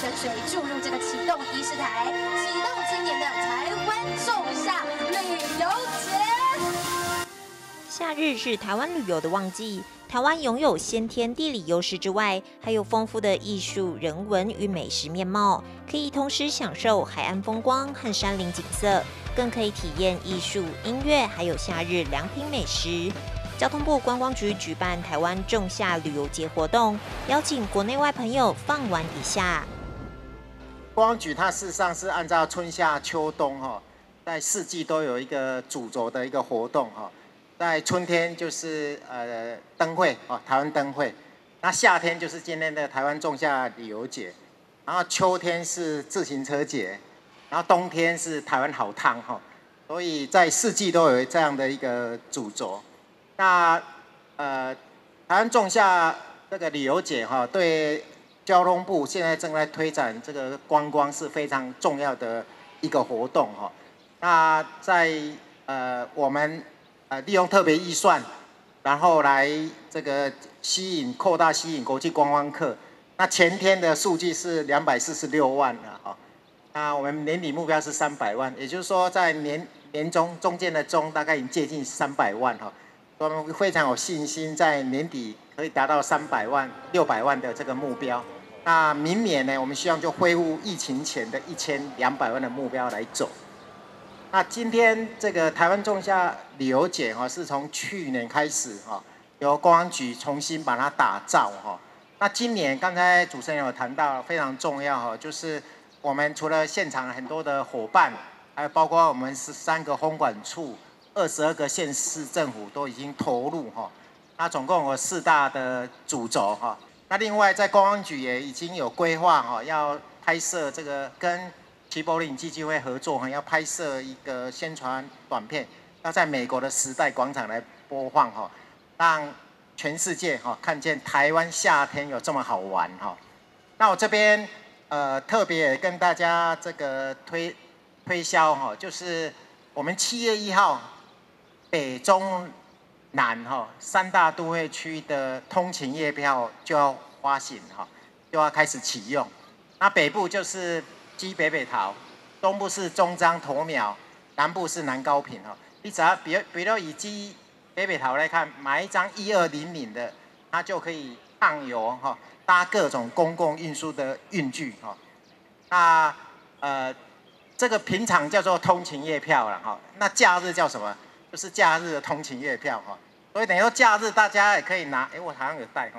泉水注入这个启动仪式台，启动今年的台湾仲夏旅游节。 夏日是台湾旅游的旺季，台湾拥有先天地理优势之外，还有丰富的艺术、人文与美食面貌，可以同时享受海岸风光和山林景色，更可以体验艺术、音乐，还有夏日良品美食。交通部观光局举办台湾仲夏旅游节活动，邀请国内外朋友放玩一下。 观光局它事实上是按照春夏秋冬在四季都有一个主轴的一个活动在春天就是灯会台湾灯会，那夏天就是今天的台湾仲夏旅游节，然后秋天是自行车节，然后冬天是台湾好汤所以在四季都有这样的一个主轴。那台湾仲夏这个旅游节对交通部现在正在推展这个观光是非常重要的一个活动那在我们利用特别预算，然后来这个扩大吸引国际观光客。那前天的数据是246万了那我们年底目标是300万，也就是说在年中间的中大概已经接近300万我们非常有信心，在年底可以达到300万、600万的这个目标。那明年呢，我们希望就恢复疫情前的1200万的目标来走。那今天这个台湾仲夏旅游节是从去年开始由公安局重新把它打造那今年刚才主持人有谈到非常重要就是我们除了现场很多的伙伴，还有包括我们13个烘管处。22个县市政府都已经投入那总共有4大的主轴那另外在公安局也已经有规划要拍摄这个跟齐柏林基金会合作要拍摄一个宣传短片，要在美国的时代广场来播放让全世界看见台湾夏天有这么好玩那我这边特别跟大家这个推销就是我们7月1号。北中南3大都会区的通勤月票就要发行就要开始启用。那北部就是基北北桃，东部是中彰头苗，南部是南高屏你只要比如以基北北桃来看，买一张1200的，它就可以畅游搭各种公共运输的运具那这个平常叫做通勤月票了那假日叫什么？就是假日的通勤月票所以等于说假日大家也可以拿，我好像有带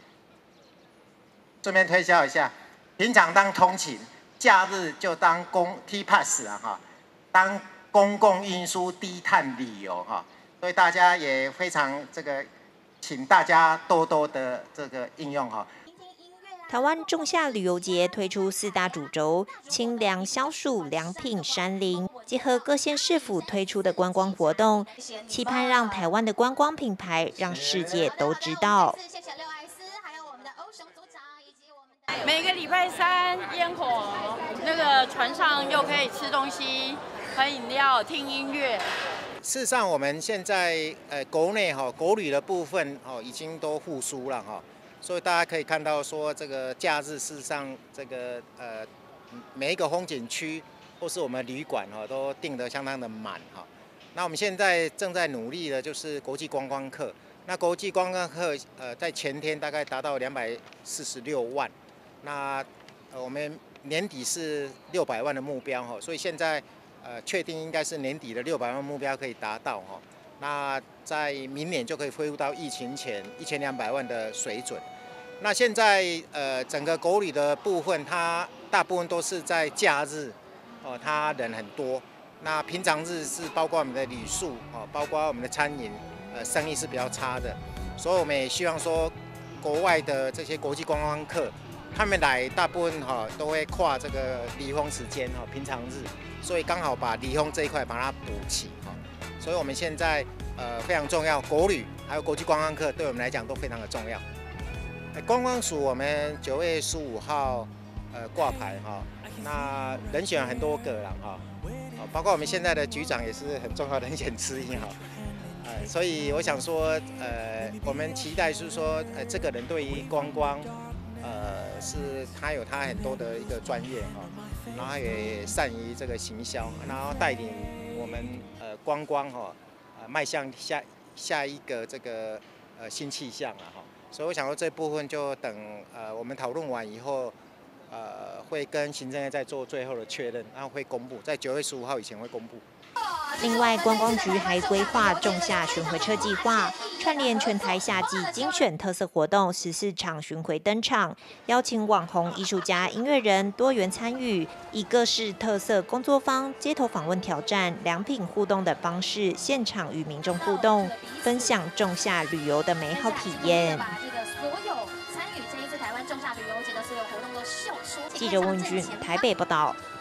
顺便推销一下，平常当通勤，假日就当T Pass 当公共运输低碳旅游所以大家也非常请大家多多的这个应用台湾仲夏旅游节推出4大主轴：清凉、消暑、良品、山林，结合各县市府推出的观光活动，期盼让台湾的观光品牌让世界都知道。 谢谢刘艾斯，还有我们的欧雄组长以及我们的。 每个礼拜3烟火，那个船上又可以吃东西、喝饮料、听音乐。 事实上，我们现在国内国旅的部分已经都复苏了所以大家可以看到说，这个假日事实上这个每一个风景区或是我们旅馆都订得相当的满那我们现在正在努力的就是国际观光客。那国际观光客在前天大概达到246万，那我们年底是600万的目标所以现在确定应该是年底的600万目标可以达到那在明年就可以恢复到疫情前1200万的水准。那现在整个国旅的部分，它大部分都是在假日它人很多。那平常日是包括我们的旅宿包括我们的餐饮生意是比较差的，所以我们也希望说国外的这些国际观光客他们来大部分都会跨这个离峰时间平常日，所以刚好把离峰这一块把它补齐所以我们现在非常重要，国旅还有国际观光客对我们来讲都非常的重要。观光署我们9月15号挂牌那人选很多个了包括我们现在的局长也是很重要的人选之一所以我想说我们期待是说这个人对于观光是他有他很多的一个专业哈，然后也善于这个行销，然后带领我们观光哈，迈向下一个这个新气象了哈。所以我想说这部分就等我们讨论完以后，会跟行政院再做最后的确认，然后会公布，在9月15号以前会公布。 另外，观光局还规划仲夏巡回车计划，串联全台夏季精选特色活动14场巡回登场，邀请网红、艺术家、音乐人多元参与，以各式特色工作坊、街头访问挑战、良品互动等方式，现场与民众互动，分享仲夏旅游的美好体验。 参与这一次台湾仲夏旅游节的所有活动都秀出。 记者温俊台北报道。